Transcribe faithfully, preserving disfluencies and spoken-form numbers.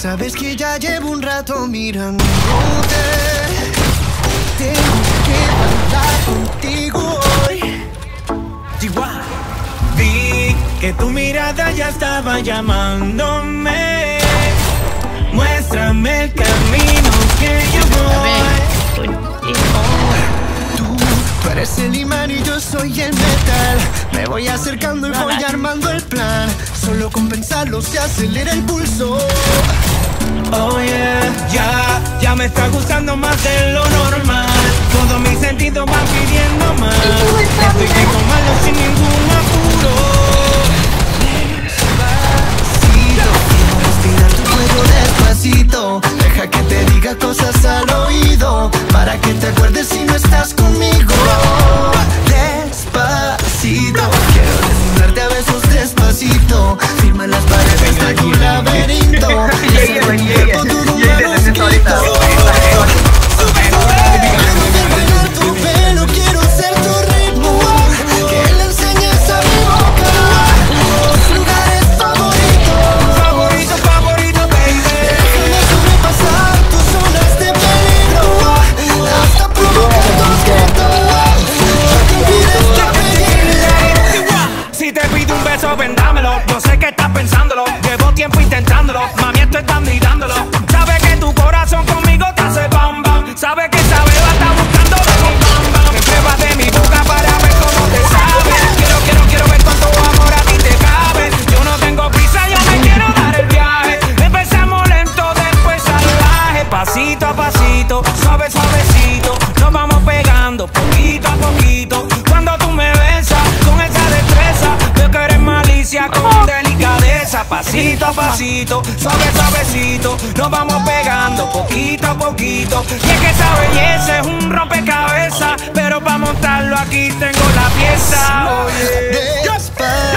sabes que ya llevo un rato mirándote. Tengo que hablar contigo hoy. Chihuahua. Vi que tu mirada ya estaba llamándome. Muéstrame el camino que yo voy. Tú eres el imán y yo soy el metal. Me voy acercando y voy armando el plan. Solo con pensarlo se acelera el pulso. Oh yeah, ya, ya me está gustando más de lo normal. Todos mis sentidos van pidiendo más. Estoy que tomarlo sin ningún apuro. Despacito, quiero respirar tu cuello despacito. Deja que te diga cosas al oído, para que te acuerdes si no estás conmigo. Despacito, quiero desnudarte a besos despacito. Firma las paredes de tu laberinto. Vendámelo, yo sé que estás pensándolo. Llevo tiempo intentándolo, mami, esto están mirándolo. Sabes que tu corazón conmigo te hace bam bam. Sabes que esa beba está buscando de mi bam bam. Me pruebas de mi boca para ver cómo te sabe. Quiero, quiero, quiero ver cuánto amor a ti te cabe. Yo no tengo prisa, yo me quiero dar el viaje. Empezamos lento, después salvaje. Pasito a pasito, suave, suavecito. Nos vamos pegando poquito a poquito. Cuando tú me besas con esa destreza, veo que eres malicia con delicadeza. Pasito a pasito, suave, suavecito. Nos vamos pegando poquito a poquito. Y es que esa belleza es un rompecabezas, pero para montarlo aquí tengo la pieza. Oye,